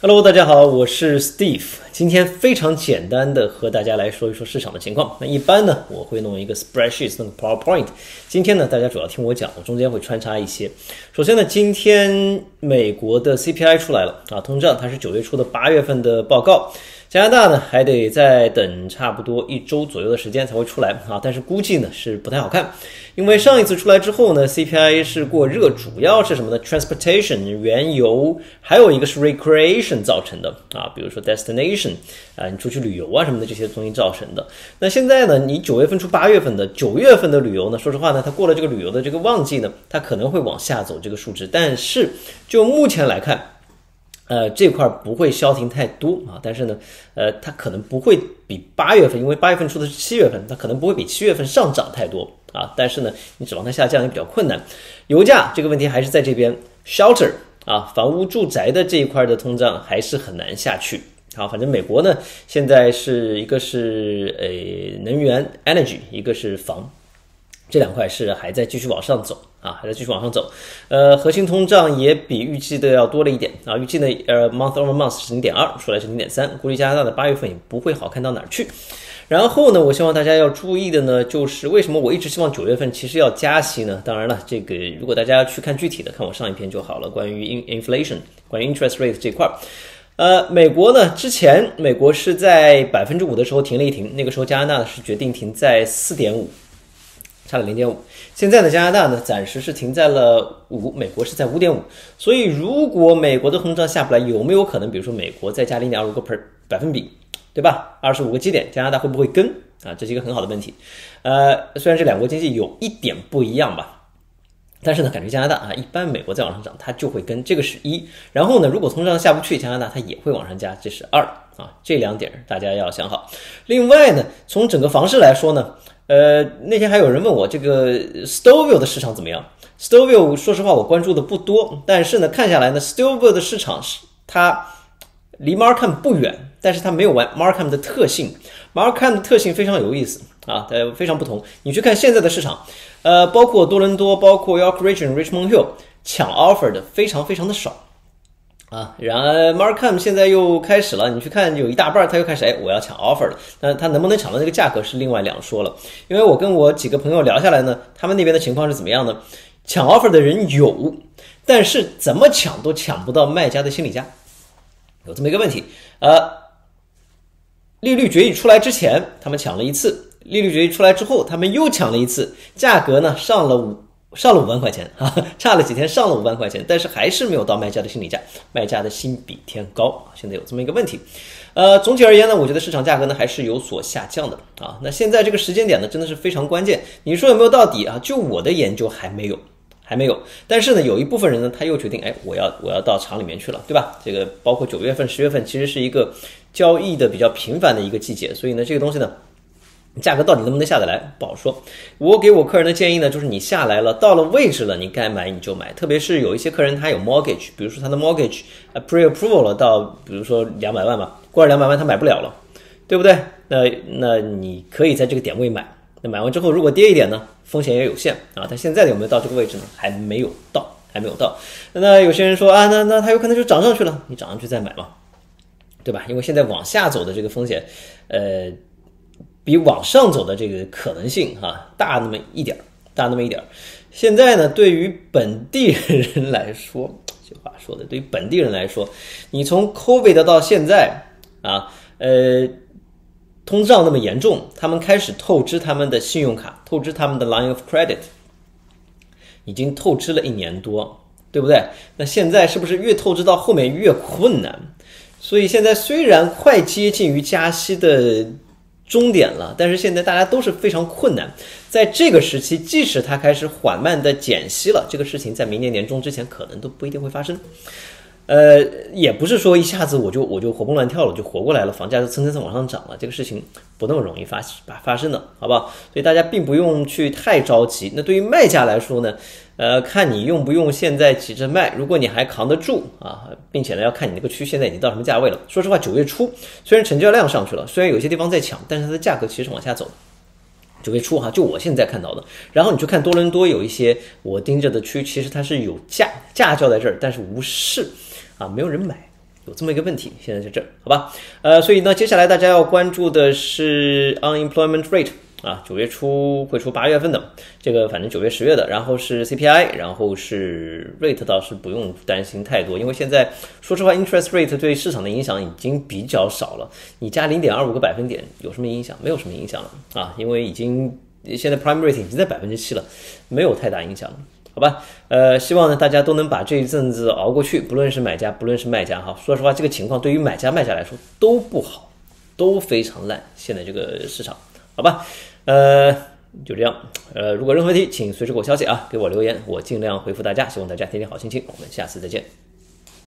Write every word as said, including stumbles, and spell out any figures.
Hello， 大家好，我是 Steve。今天非常简单的和大家来说一说市场的情况。那一般呢，我会弄一个 spreadsheet， 弄个 PowerPoint。今天呢，大家主要听我讲，我中间会穿插一些。首先呢，今天美国的 C P I 出来了啊，通胀它是九月初的八月份的报告。加拿大呢还得再等差不多一周左右的时间才会出来啊，但是估计呢是不太好看，因为上一次出来之后呢 ，C P I 是过热，主要是什么呢 ？Transportation 原油，还有一个是 recreation 造成的啊，比如说 destination 啊，你出去旅游啊什么的这些东西造成的。那现在呢，你九月份出八月份的，九月份的旅游呢，说实话呢，它过了这个旅游的这个旺季呢，它可能会往下走这个数值，但是就目前来看。呃，这块不会消停太多啊，但是呢，呃，它可能不会比八月份，因为八月份出的是七月份，它可能不会比七月份上涨太多啊。但是呢，你指望它下降也比较困难。油价这个问题还是在这边 ，shelter 啊，房屋住宅的这一块的通胀还是很难下去。好，反正美国呢，现在是一个是呃能源 energy， 一个是房。这两块是还在继续往上走啊，还在继续往上走。呃，核心通胀也比预计的要多了一点啊，预计呢呃 month over month 是 零点二， 出来是 零点三， 估计加拿大的八月份也不会好看到哪儿去。然后呢，我希望大家要注意的呢，就是为什么我一直希望九月份其实要加息呢？当然了，这个如果大家去看具体的，看我上一篇就好了，关于 inflation， 关于 interest rate 这块。呃，美国呢，之前美国是在 百分之五 的时候停了一停，那个时候加拿大呢是决定停在 四点五。差了 零点五， 现在呢，加拿大呢暂时是停在了五，美国是在 五点五， 所以如果美国的通胀下不来，有没有可能，比如说美国再加 零点二五 个百分比，对吧？二十五个基点，加拿大会不会跟啊？这是一个很好的问题。呃，虽然这两国经济有一点不一样吧，但是呢，感觉加拿大啊，一般美国再往上涨，它就会跟，这个是一。然后呢，如果通胀下不去，加拿大它也会往上加，这是二啊。这两点大家要想好。另外呢，从整个房市来说呢。呃，那天还有人问我这个 Stouffville 的市场怎么样 ？Stouffville 说实话我关注的不多，但是呢，看下来呢 ，Stouffville 的市场是它离 Markham 不远，但是它没有玩 Markham 的特性。Markham 的特性非常有意思啊，呃，非常不同。你去看现在的市场，呃，包括多伦多，包括 York Region、Richmond Hill 抢 offer 的非常非常的少。啊，然而 Markham 现在又开始了，你去看有一大半他又开始，哎，我要抢 offer 了。那他能不能抢到这个价格是另外两说了。因为我跟我几个朋友聊下来呢，他们那边的情况是怎么样呢？抢 offer 的人有，但是怎么抢都抢不到卖家的心理价，有这么一个问题。呃，利率决议出来之前，他们抢了一次；利率决议出来之后，他们又抢了一次，价格呢上了五。上了五万块钱啊，差了几天上了五万块钱，但是还是没有到卖家的心理价，卖家的心比天高，现在有这么一个问题。呃，总体而言呢，我觉得市场价格呢还是有所下降的啊。那现在这个时间点呢，真的是非常关键。你说有没有到底啊？就我的研究还没有，还没有。但是呢，有一部分人呢，他又决定，哎，我要我要到厂里面去了，对吧？这个包括九月份、十月份，其实是一个交易的比较频繁的一个季节，所以呢，这个东西呢。价格到底能不能下得来不好说。我给我客人的建议呢，就是你下来了，到了位置了，你该买你就买。特别是有一些客人他有 mortgage， 比如说他的 mortgage pre-approval 了到，比如说两百万吧，过了两百万他买不了了，对不对？那那你可以在这个点位买。那买完之后如果跌一点呢，风险也有限啊。但现在有没有到这个位置呢？还没有到，还没有到。那有些人说啊，那那他有可能就涨上去了，你涨上去再买嘛，对吧？因为现在往下走的这个风险，呃。比往上走的这个可能性啊大那么一点，大那么一点。现在呢，对于本地人来说，这话说的，对于本地人来说，你从 COVID 到现在啊，呃，通胀那么严重，他们开始透支他们的信用卡，透支他们的 line of credit， 已经透支了一年多，对不对？那现在是不是越透支到后面越困难？所以现在虽然快接近于加息的终点了，但是现在大家都是非常困难。在这个时期，即使它开始缓慢的减息了，这个事情在明年年中之前可能都不一定会发生。呃，也不是说一下子我就我就活蹦乱跳了，就活过来了，房价就蹭蹭蹭往上涨了，这个事情不那么容易发发生的，好不好？所以大家并不用去太着急。那对于卖家来说呢，呃，看你用不用现在急着卖。如果你还扛得住啊，并且呢要看你那个区现在已经到什么价位了。说实话，九月初虽然成交量上去了，虽然有些地方在抢，但是它的价格其实是往下走的。九月初哈，就我现在看到的。然后你去看多伦多有一些我盯着的区，其实它是有价价交在这儿，但是无市啊，没有人买有这么一个问题，现在在这儿，好吧？呃，所以呢，接下来大家要关注的是 unemployment rate 啊，九月初会出八月份的，这个反正九月、十月的，然后是 C P I， 然后是 rate 倒是不用担心太多，因为现在说实话 interest rate 对市场的影响已经比较少了，你加 零点二五 个百分点有什么影响？没有什么影响了啊，因为已经现在 prime rate 已经在 百分之七 了，没有太大影响了。好吧，呃，希望呢大家都能把这一阵子熬过去，不论是买家，不论是卖家，哈，说实话，这个情况对于买家、卖家来说都不好，都非常烂。现在这个市场，好吧，呃，就这样，呃，如果任何问题，请随时给我消息啊，给我留言，我尽量回复大家。希望大家天天好心情，我们下次再见。